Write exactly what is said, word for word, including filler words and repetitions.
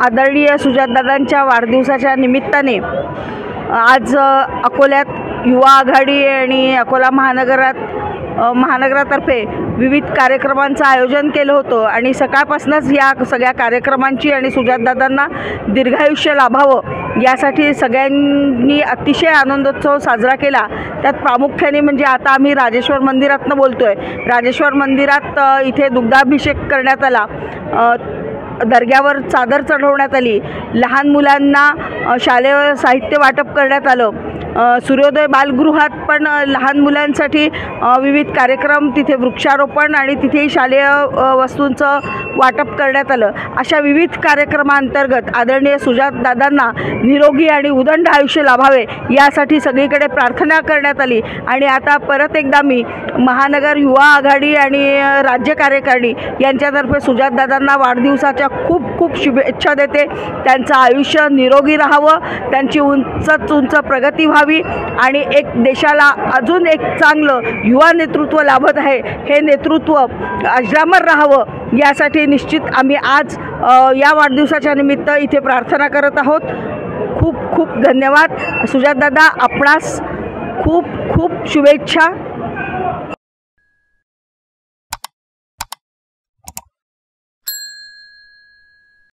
आदरणीय सुजातदादांच्या वाढदिवसाच्या निमित्ताने आज अकोल्यात युवा आघाडी आणि अकोला महानगरात महानगरातर्फे विविध कार्यक्रमांचं आयोजन केलं होतं आणि सकाळपासूनच या सगळ्या कार्यक्रमांची आणि सुजातदादांना दीर्घायुष्य लाभावं यासाठी सगळ्यांनी अतिशय आनंदोत्सव साजरा केला। त्यात प्रामुख्याने म्हणजे आता आम्ही राजेश्वर मंदिरातनं बोलतोय। राजेश्वर मंदिरात इथे दुग्धाभिषेक करण्यात आला, दर्ग्यावर चादर चढवण्यात आली, लहान मुलांना शालेय साहित्य वाटप करण्यात आलं। सूर्योदय बालगृहात पण लहान मुलांसाठी विविध कार्यक्रम, तिथे वृक्षारोपण आणि तिथेही शालेय वस्तूंचं वाटप करण्यात आलं। अशा विविध कार्यक्रमांतर्गत आदरणीय सुजातदादांना निरोगी आणि उदंड आयुष्य लाभावे यासाठी सगळीकडे प्रार्थना करण्यात आली। आणि आता परत एकदा मी महानगर युवा आघाडी आणि राज्य कार्यकारिणी यांच्यातर्फे सुजातदादांना वाढदिवसाच्या खूप खूप शुभेच्छा देते। त्यांचं आयुष्य निरोगी राहावं, त्यांची उंचच उंच प्रगती व्हावी आणि एक देशाला अजून एक चांगलं युवा नेतृत्व लाभत आहे, हे नेतृत्व अजरामर राहावं यासाठी निश्चित आम्ही आज या वाढदिवसाच्या निमित्त इथे प्रार्थना करत आहोत। खूप खूप धन्यवाद सुजातदादा, आपणास खूप खूप शुभेच्छा।